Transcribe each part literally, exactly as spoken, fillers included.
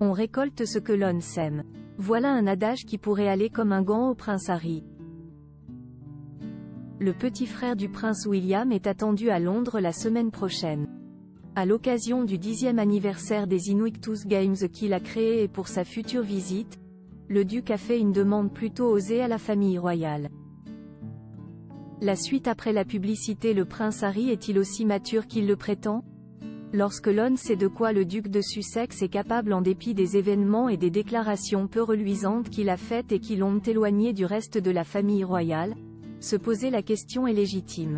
On récolte ce que l'on sème. Voilà un adage qui pourrait aller comme un gant au prince Harry. Le petit frère du prince William est attendu à Londres la semaine prochaine. À l'occasion du dixième anniversaire des Invictus Games qu'il a créé et pour sa future visite, le duc a fait une demande plutôt osée à la famille royale. La suite après la publicité. Le prince Harry est-il aussi mature qu'il le prétend? Lorsque l'on sait de quoi le duc de Sussex est capable en dépit des événements et des déclarations peu reluisantes qu'il a faites et qui l'ont éloigné du reste de la famille royale, se poser la question est légitime.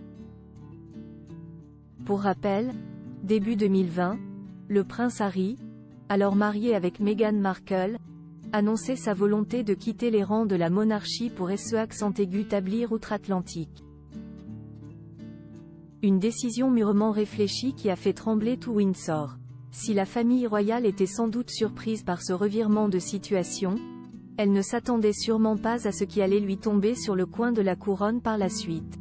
Pour rappel, début deux mille vingt, le prince Harry, alors marié avec Meghan Markle, annonçait sa volonté de quitter les rangs de la monarchie pour se accent aigu établir outre-Atlantique. Une décision mûrement réfléchie qui a fait trembler tout Windsor. Si la famille royale était sans doute surprise par ce revirement de situation, elle ne s'attendait sûrement pas à ce qui allait lui tomber sur le coin de la couronne par la suite.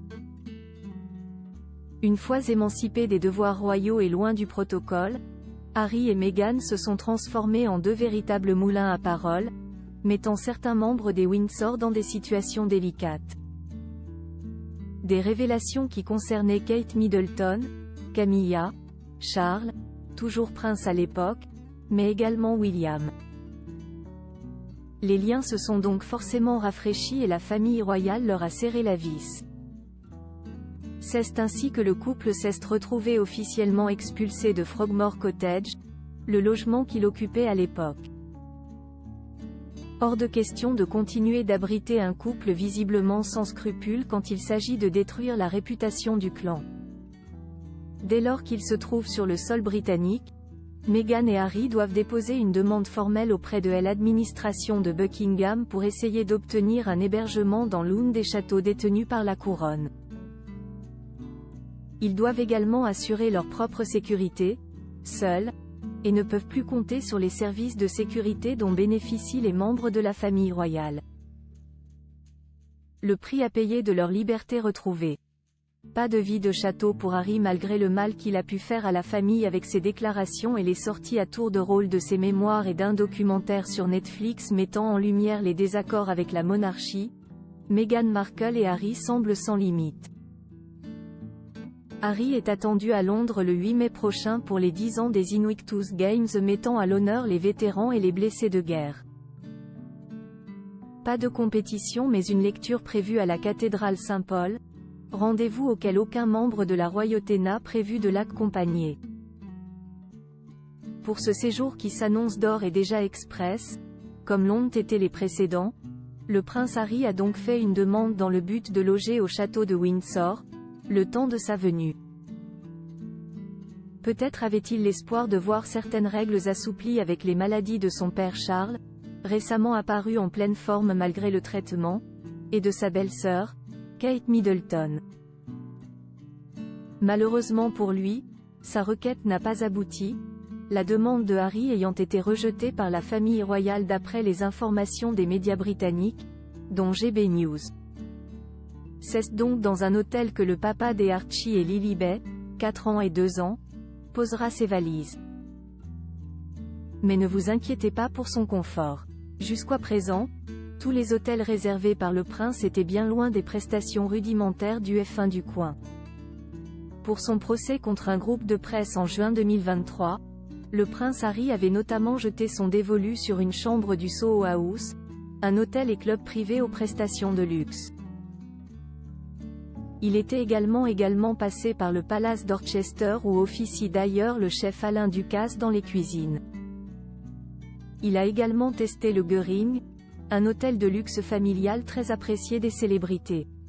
Une fois émancipés des devoirs royaux et loin du protocole, Harry et Meghan se sont transformés en deux véritables moulins à parole, mettant certains membres des Windsor dans des situations délicates. Des révélations qui concernaient Kate Middleton, Camilla, Charles, toujours prince à l'époque, mais également William. Les liens se sont donc forcément rafraîchis et la famille royale leur a serré la vis. C'est ainsi que le couple s'est retrouvé officiellement expulsé de Frogmore Cottage, le logement qu'il occupait à l'époque. Hors de question de continuer d'abriter un couple visiblement sans scrupules quand il s'agit de détruire la réputation du clan. Dès lors qu'ils se trouvent sur le sol britannique, Meghan et Harry doivent déposer une demande formelle auprès de l'administration de Buckingham pour essayer d'obtenir un hébergement dans l'un des châteaux détenus par la couronne. Ils doivent également assurer leur propre sécurité, seuls, et ne peuvent plus compter sur les services de sécurité dont bénéficient les membres de la famille royale. Le prix à payer de leur liberté retrouvée. Pas de vie de château pour Harry malgré le mal qu'il a pu faire à la famille avec ses déclarations et les sorties à tour de rôle de ses mémoires et d'un documentaire sur Netflix mettant en lumière les désaccords avec la monarchie. Meghan Markle et Harry semblent sans limite. Harry est attendu à Londres le huit mai prochain pour les dix ans des Invictus Games mettant à l'honneur les vétérans et les blessés de guerre. Pas de compétition mais une lecture prévue à la cathédrale Saint-Paul, rendez-vous auquel aucun membre de la royauté n'a prévu de l'accompagner. Pour ce séjour qui s'annonce d'ores et déjà express, comme l'ont été les précédents, le prince Harry a donc fait une demande dans le but de loger au château de Windsor, le temps de sa venue. Peut-être avait-il l'espoir de voir certaines règles assouplies avec les maladies de son père Charles, récemment apparu en pleine forme malgré le traitement, et de sa belle-sœur, Kate Middleton. Malheureusement pour lui, sa requête n'a pas abouti, la demande de Harry ayant été rejetée par la famille royale d'après les informations des médias britanniques, dont G B News. C'est donc dans un hôtel que le papa des Archie et Lilibet, quatre ans et deux ans, posera ses valises. Mais ne vous inquiétez pas pour son confort. Jusqu'à présent, tous les hôtels réservés par le prince étaient bien loin des prestations rudimentaires du F un du coin. Pour son procès contre un groupe de presse en juin deux mille vingt-trois, le prince Harry avait notamment jeté son dévolu sur une chambre du Soho House, un hôtel et club privé aux prestations de luxe. Il était également également passé par le Palace d'Orchester où officie d'ailleurs le chef Alain Ducasse dans les cuisines. Il a également testé le Goering, un hôtel de luxe familial très apprécié des célébrités.